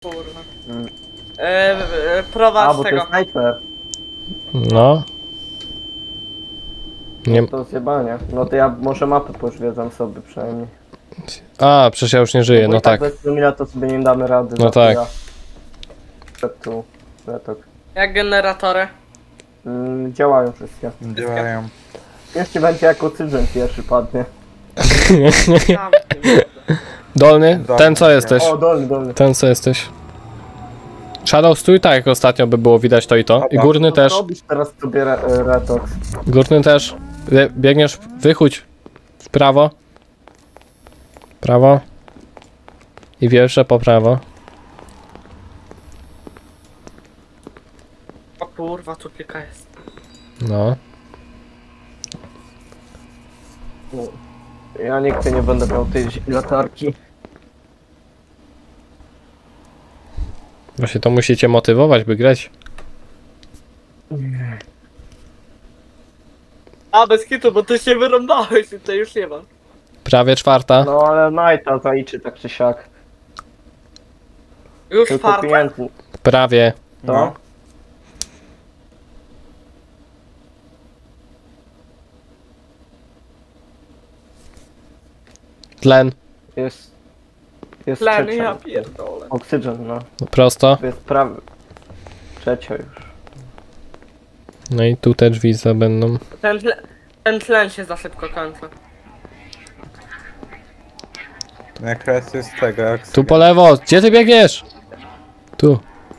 Kurwa. Prowadź bo to tego. jest snajper. No. Nie... To zjebanie. No to ja może mapę poświedzam sobie przynajmniej. A, przecież ja już nie żyję, Bo no i tak. tak. Bez Lumina to sobie nie damy rady. No za tak. chwilę. Tu. Retok. Jak generatory. Działają wszystkie. Działają. Jeszcze będzie jak ocygen pierwszy padnie. Dolny? Ten co jesteś? O, dolny. Ten co jesteś? Shadow stój tak jak ostatnio by było widać to i to. I górny Co też. robisz teraz sobie retox? Górny też. Biegniesz, wychódź w prawo. Prawo. I wierzę po prawo. O kurwa, tu kilka jest. No. Ja nigdy nie będę miał tej latarki. Właśnie to musicie motywować, by grać. A, bez kitu, bo ty się wyrąbałeś i to już nie ma. Prawie czwarta. No ale Nighta zaliczy tak czy siak. Już Tylko czwarta? klientów. Prawie. To? Tlen. Jest Plany, trzecia. ja pierdolę. Oksygen, no. Prosto. To jest prawie. Trzecia już. No i tu te drzwi będą. Ten tlen się za szybko kończy. Jak raz jest tego, jak Tu po lewo. Gdzie ty biegniesz? Tu.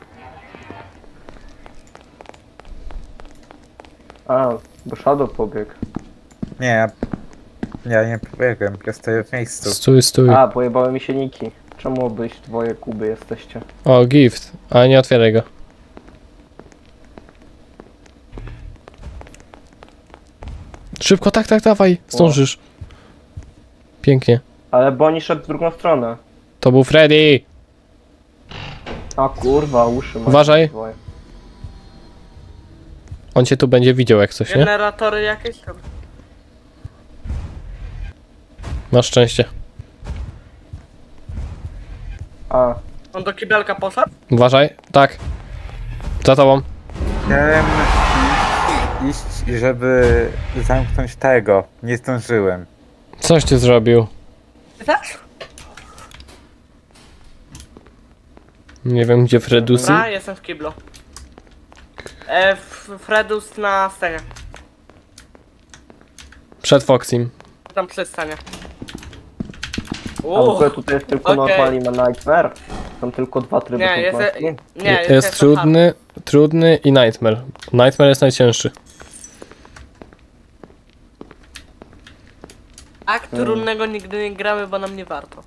A, bo Shadow pobiegł. Nie, ja nie pobiegłem, ja stoję w miejscu. Stój. A, pojebały mi się niki. Czemu byś dwoje Kuby jesteście? O, gift. Ale nie otwieraj go. Szybko, tak, dawaj. Zdążysz. Pięknie. Ale Bonnie szedł w drugą stronę. To był Freddy. A kurwa, uszy mają Uważaj. dwoje. On cię tu będzie widział jak coś, nie? Generatory jakieś tam. Masz szczęście. A, On do kibelka poszedł? Uważaj. Tak. Za tobą. Chciałem iść, żeby zamknąć tego. Nie zdążyłem. Coś ty zrobił. Ty też? Nie wiem gdzie Fredusy. Dobra, jestem w kiblu. Fredus na scenie. Przed Foxim. Tam przy scenie. a w ogóle tutaj jest tylko okej. normalnie na Nightmare. Są tylko dwa tryby Nie, jest, trudności. nie, Jest jeszcze trudny i Nightmare. Nightmare jest najcięższy. Tak, trudnego nigdy nie gramy, bo nam nie warto.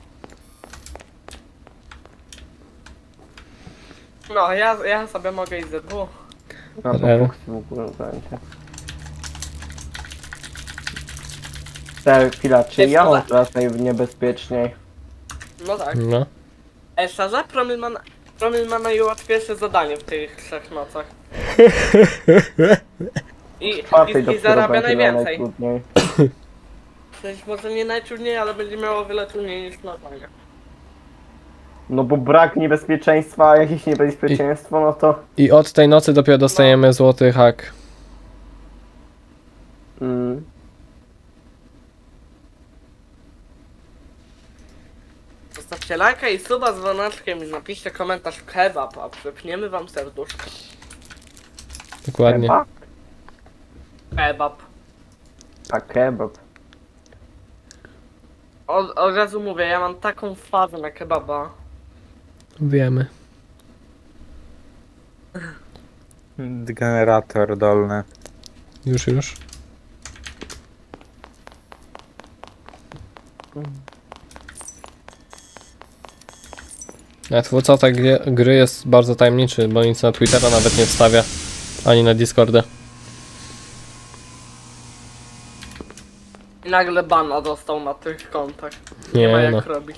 No, ja sobie mogę iść ze dwóch. A to Ale- Foxy w ogóle będzie. Tak, chwila, czy Jest ja to mam tak. teraz najniebezpieczniej? No tak. No. Szczerze, Promil ma najłatwiejsze zadanie w tych 3 nocach. I Czwartej dopiero zarabia będzie miał najwięcej. najtrudniej. W sensie może nie najtrudniej, ale będzie miało o wiele trudniej niż normalnie. No bo brak niebezpieczeństwa, jakieś niebezpieczeństwo, no to... I od tej nocy dopiero dostajemy złoty hak. Mm. Zostawcie lajka i suba z dzwoneczkiem i napiszcie komentarz kebab, a przypniemy wam serduszko. Dokładnie. Kebab? Kebab. A kebab. Od razu mówię, ja mam taką fazę na kebaba. Wiemy. Generator dolny. Już. Twórca tej gry jest bardzo tajemniczy, bo nic na Twittera nawet nie wstawia. Ani na Discorda. I nagle bana dostał na tych kontach. Nie, Nie ma jak no. robić.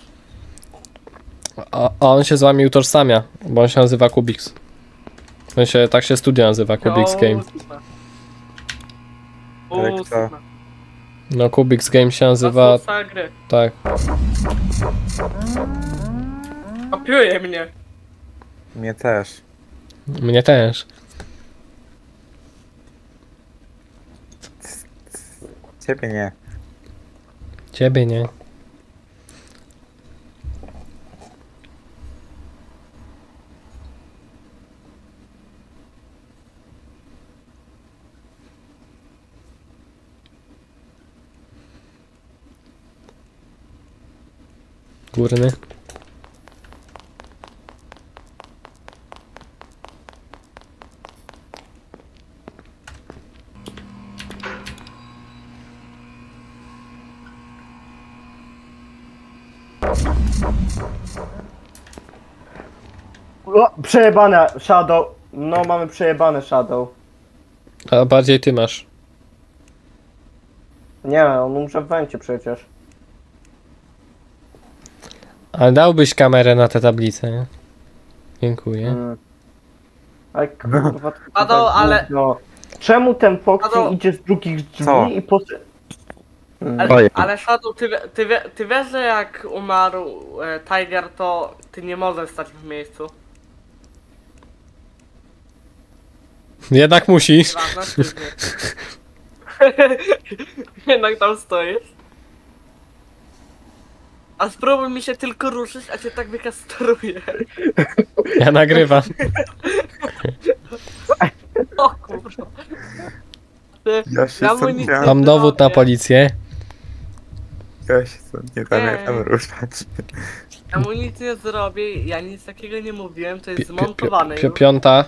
A on się z wami utożsamia, bo on się nazywa Kubix. W sensie, tak się studia nazywa, Kubix Game. Jak to? No Kubix Game się nazywa, Gry. tak. Kopiuje mnie. Mnie też. Mnie też. Ciebie nie. Ciebie nie. Górny. O, przejebane Shadow. No mamy przejebane Shadow. A bardziej ty masz. Nie, on umrze w wencie przecież. Ale dałbyś kamerę na tę tablicę, nie? Dziękuję. Aj, kurwa, Shadow, ale- No. Czemu ten Foxy Shadow- idzie z drugich drzwi Co? i po... Ale Shadow, ty wiesz, że jak umarł Tiger, to ty nie możesz stać w miejscu. Jednak musisz. Prawda? Czy nie? Jednak tam stoisz. A spróbuj mi się tylko ruszyć, a cię tak wykastruję. Ja nagrywam. O kurwa. Ty, Ja się mu stąd nic nie- nie Mam dowód na zrobię. policję. Ja się stąd nie zamierzam ruszać. Ja mu nic nie zrobię, ja nic takiego nie mówiłem, to jest zmontowane już. Piąta.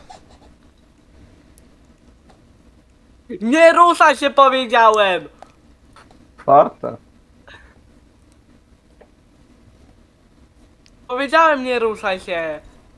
Nie ruszaj się, powiedziałem! Czwarte. Powiedziałem, nie ruszaj się!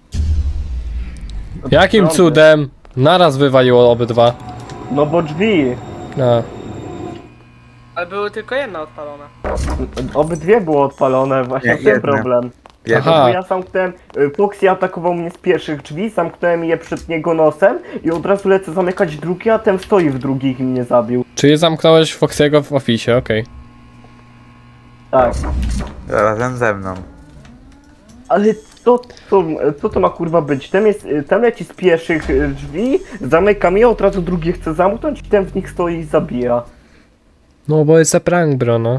Jakim Piąte. cudem? Naraz wywaliło obydwa. No bo drzwi. A. Ale były tylko jedne odpalone. Obydwie było odpalone, właśnie Nie, w tym jedne. problem. Jeden. Aha. Bo ja zamknąłem, Foxy atakował mnie z pierwszych drzwi, zamknąłem je przed niego nosem i od razu lecę zamykać drugi, a ten stoi w drugich i mnie zabił. Czyli zamknąłeś Foxiego w oficie, okej. Tak. Razem ze mną. Ale co to ma kurwa być? Ten leci z pierwszych drzwi, zamykam je, od razu drugie chce zamknąć i ten w nich stoi i zabija. No bo jest a prank, bro, no.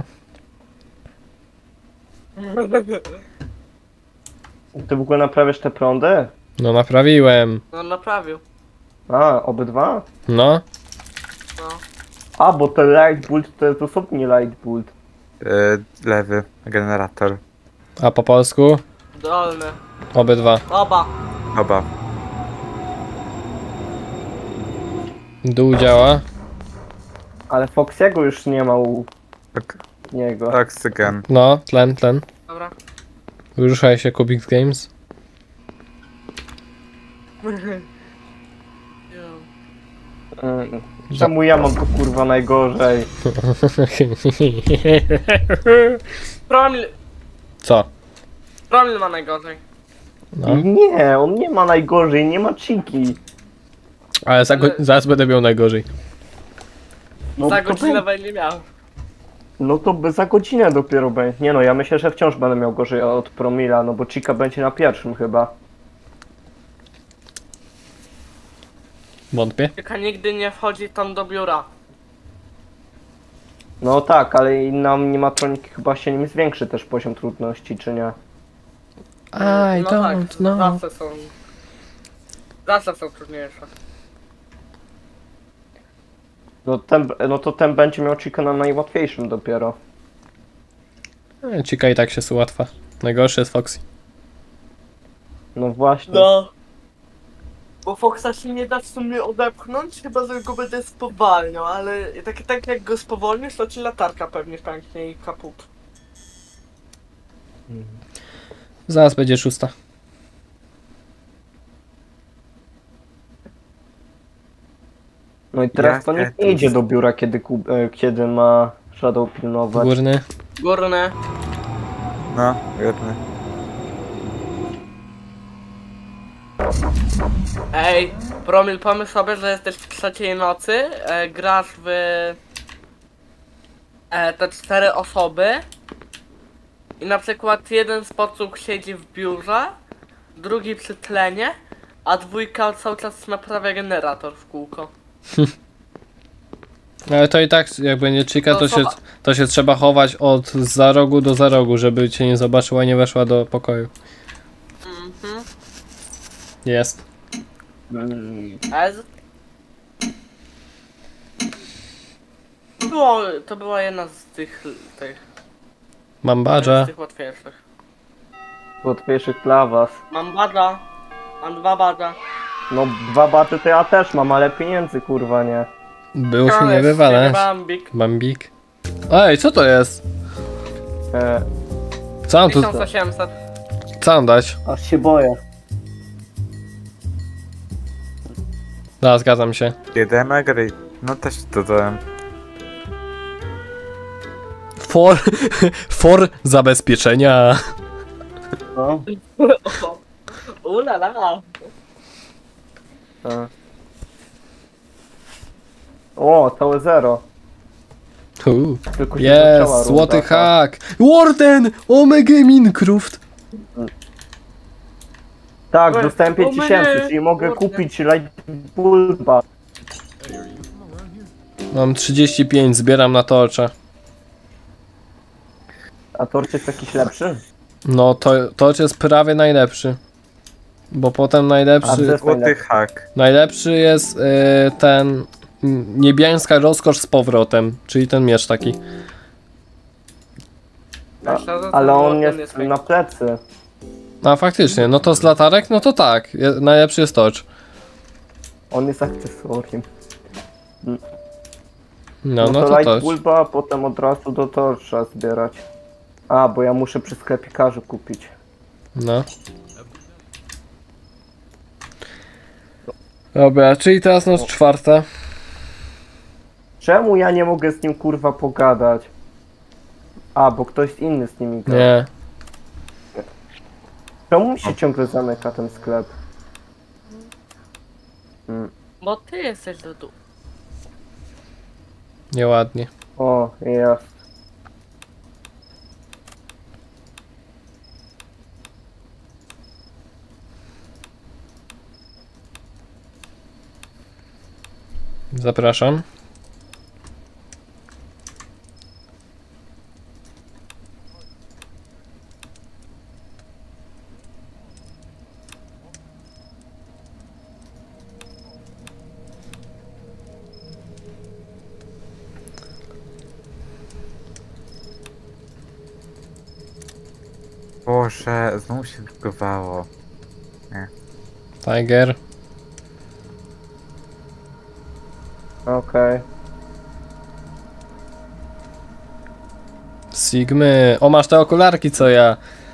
Ty w ogóle naprawiasz te prądy? No naprawiłem. No naprawił. A, obydwa? No. No. A, bo ten light bolt to jest osobny light bolt. Lewy generator. A po polsku? Dolny. Obydwa. Oba. Oba. Dół działa. Ale Foxy'ego już nie ma u Ok niego. oksygen. No, tlen. Dobra. Wyruszaj się, Kubik Games. Czemu ja mam to kurwa najgorzej? Promil. Co? Promil ma najgorzej. No. Nie, on nie ma najgorzej, nie ma chiki. Ale zaraz będę miał najgorzej. No Za to godzinę będzie miał. No to za godzinę dopiero będzie. Nie no, ja myślę, że wciąż będę miał gorzej od promila, no bo Chica będzie na pierwszym chyba. Wątpię. Tylko nigdy nie wchodzi tam do biura. No tak, ale i na animatroniki chyba się nim zwiększy też poziom trudności, czy nie? I No tak, don't know. Zawsze są trudniejsze. No to ten będzie miał Chica na najłatwiejszym dopiero. Cika i tak się ułatwa. Najgorszy jest Foxy. No właśnie. No. Bo Foxa się nie da w sumie odepchnąć, chyba że go będę spowalniał, ale tak jak go spowolnisz, to ci latarka pewnie pęknie i kaput. Zaraz będzie szósta. No i teraz to Jak nikt nie Etus. idzie do biura, kiedy ma Shadow pilnować. Górny. Górne. No, jedny. Ej, Promil, pomyśl sobie, że jesteś w trzeciej nocy, grasz w te 4 osoby i na przykład jeden z podsłuch siedzi w biurze, drugi przy tlenie, A dwójka cały czas naprawia generator w kółko. Ale to i tak jakby nie chica, to się trzeba chować od za rogu do za rogu, żeby cię nie zobaczyła i nie weszła do pokoju. Mhm. Jest. Ez? To była jedna z tych Mam z badża. tych łatwiejszych. Łatwiejszych dla was. Mam badża. Mam 2 badża. No 2 baty to ja też mam, ale pieniędzy kurwa nie. Było się nie wywalać. Bambik. Bambik. Ej, co to jest? E, Co mam tu? 1800. Co mam dać? aż się boję. Da, zgadzam się. Jeden gry. No też dodałem. For zabezpieczenia. No. Ulala. E. O, całe 0. Tylko się zaczęła Jest, runda, złoty tak. hak. Warden! Omega Minecraft. Tak, Oj, dostałem o 5000, mnie, czyli mogę kurde. kupić Light Bulba. Mam 35, zbieram na torcze. A torch jest jakiś lepszy? No, torch jest prawie najlepszy. Bo potem A najlepszy... to- Złoty hak. Najlepszy jest ten niebiańska rozkosz z powrotem, czyli ten miecz taki. Ale on jest na plecy. A faktycznie, no to z latarek, no to tak, najlepszy jest torch. On jest akcesorium. No to to Light torch. Bulba, a potem od razu do torcha zbierać. A, bo ja muszę przy sklepikarzu kupić. No. Dobra, czyli teraz noc czwarta. Czemu ja nie mogę z nim kurwa pogadać? A, bo ktoś inny z nimi gra. Nie. Czemu mi się ciągle zamyka ten sklep? Bo ty jesteś do tu. Nieładnie. O, jest. Zapraszam. Boże, znowu się bugowało. Tiger. Okej. Sigmy. O, masz te okularki co ja.